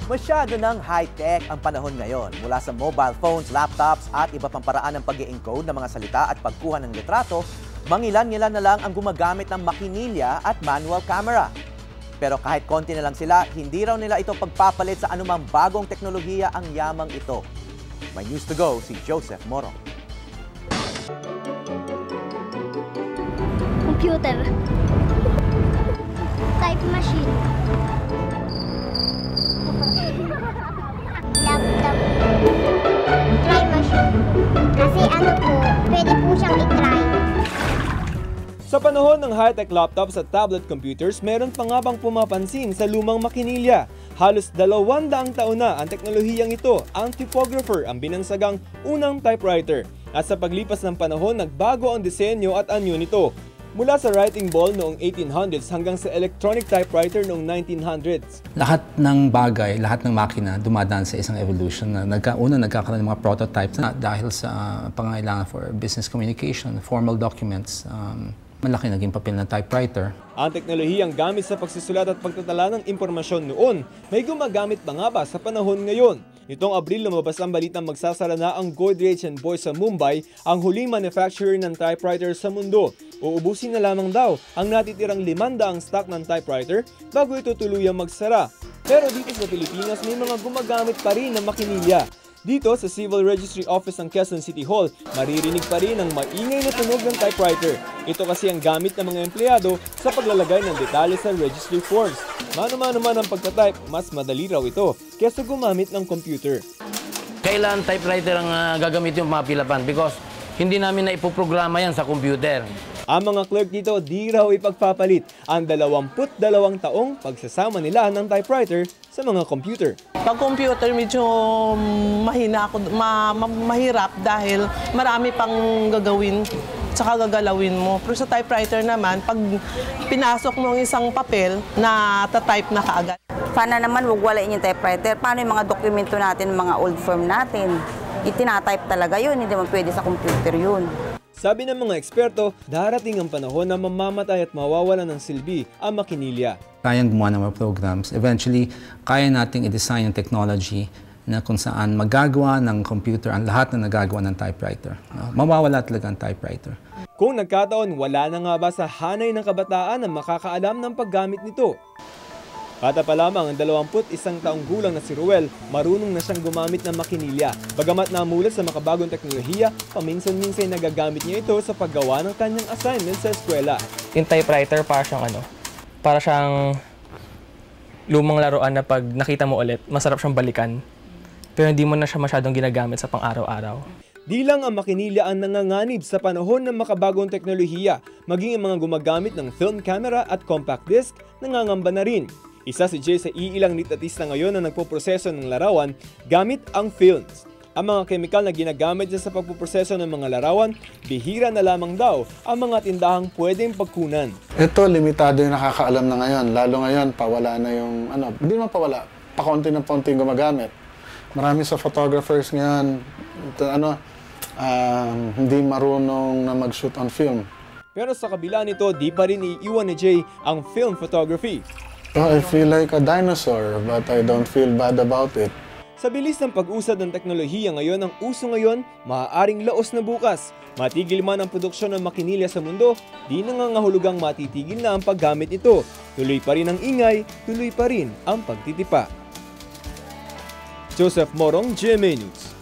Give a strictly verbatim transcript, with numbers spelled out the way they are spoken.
Masyado ng high-tech ang panahon ngayon. Mula sa mobile phones, laptops at iba pang paraan ng pag-i-encode ng mga salita at pagkuha ng litrato, mangilan-ilan na lang ang gumagamit ng makinilya at manual camera. Pero kahit konti na lang sila, hindi raw nila ito pagpapalit sa anumang bagong teknolohiya ang yamang ito. May news to go si Joseph Morong. Computer. Type machine. Laptop. Try machine. Kasi ano po, pwede po siyang i-try. Sa panahon ng high-tech laptops at tablet computers, meron pa nga bang pumapansin sa lumang makinilya? Halos dalawang daang taon na ang teknolohiyang ito, ang typographer ang binansagang unang typewriter. At sa paglipas ng panahon, nagbago ang disenyo at anyo nito. Mula sa writing ball noong eighteen hundreds hanggang sa electronic typewriter noong nineteen hundreds. Lahat ng bagay, lahat ng makina dumadaan sa isang evolution. Na nagka, una, nagkakaroon ng mga prototypes na dahil sa pangangailangan for business communication, formal documents. Um, malaki naging papel ng typewriter. Ang teknolohiyang gamit sa pagsusulat at pagtatala ng impormasyon noon, may gumagamit pa nga ba sa panahon ngayon? Nitong Abril, lumabas ang balitang magsasara na ang Godrej and Boys sa Mumbai, ang huling manufacturer ng typewriter sa mundo. Uubusin na lamang daw ang natitirang limandaang stock ng typewriter bago ito tuluyang magsara. Pero dito sa Pilipinas, may mga gumagamit pa rin ng makinilya. Dito sa Civil Registry Office ng Quezon City Hall, maririnig pa rin ang maingay na tunog ng typewriter. Ito kasi ang gamit ng mga empleyado sa paglalagay ng detalye sa registry forms. Mano-mano man ang pagtatype, mas madali raw ito kaysa gumamit ng computer. Kailan typewriter ang uh, gagamitin yung mga pilapan because hindi namin na ipoprograma yan sa computer. Ang mga clerk dito di raw ipagpapalit ang dalawamput dalawang taong pagsasama nila ng typewriter sa mga computer. Pag computer, medyo mahina ako, ma, ma, mahirap dahil marami pang gagawin tsaka gagalawin mo. Pero sa typewriter naman, pag pinasok mo ang isang papel, na tatype na kaagad. Sana naman huwag walain yung typewriter. Paano yung mga dokumento natin, mga old firm natin? Itinatype talaga yun, hindi mo pwede sa computer yun. Sabi ng mga eksperto, darating ang panahon na mamamatay at mawawala ng silbi ang makinilya. Kayang gumawa ng mga programs. Eventually, kaya nating i-design yung technology na kung saan magagawa ng computer ang lahat na nagagawa ng typewriter. Uh, mawawala talaga ang typewriter. Kung nagkataon, wala na nga ba sa hanay ng kabataan na makakaalam ng paggamit nito? Bata pa lamang ang dalawamput isang taong gulang na si Ruel, marunong na siyang gumamit ng makinilya. Bagamat namulat sa makabagong teknolohiya, paminsan-minsan nagagamit niya ito sa paggawa ng kanyang assignment sa eskwela. Yung typewriter para siyang ano, para siyang lumang laruan na pag nakita mo ulit, masarap siyang balikan. Pero hindi mo na siya masyadong ginagamit sa pang-araw-araw. Di lang ang makinilya ang nanganganib sa panahon ng makabagong teknolohiya, maging ang mga gumagamit ng film camera at compact disc nangangamba na rin. Isa si Jay sa iilang nitatista ngayon na nagpoproseso ng larawan gamit ang films. Ang mga kemikal na ginagamit niya sa pagpoproseso ng mga larawan, bihira na lamang daw ang mga tindahang pwedeng pagkunan. Ito, limitado yung nakakaalam na ngayon. Lalo ngayon, pawala na yung, ano, hindi naman pawala, pakonti ng paunti gumagamit. Marami sa photographers ngayon, ito, ano, um, hindi marunong na mag-shoot on film. Pero sa kabila nito, di pa rin iiwan ni Jay ang film photography. Oh, I feel like a dinosaur, but I don't feel bad about it. Sa bilis ng pag-usad ng teknolohiya ngayon, ang uso ngayon, maaaring laos na bukas. Matigil man ang produksyon ng makinilya sa mundo, di nangangahulugang matitigil na ang paggamit nito. Tuloy pa rin ang ingay, tuloy pa rin ang pagtitipa. Joseph Morong, G M A News.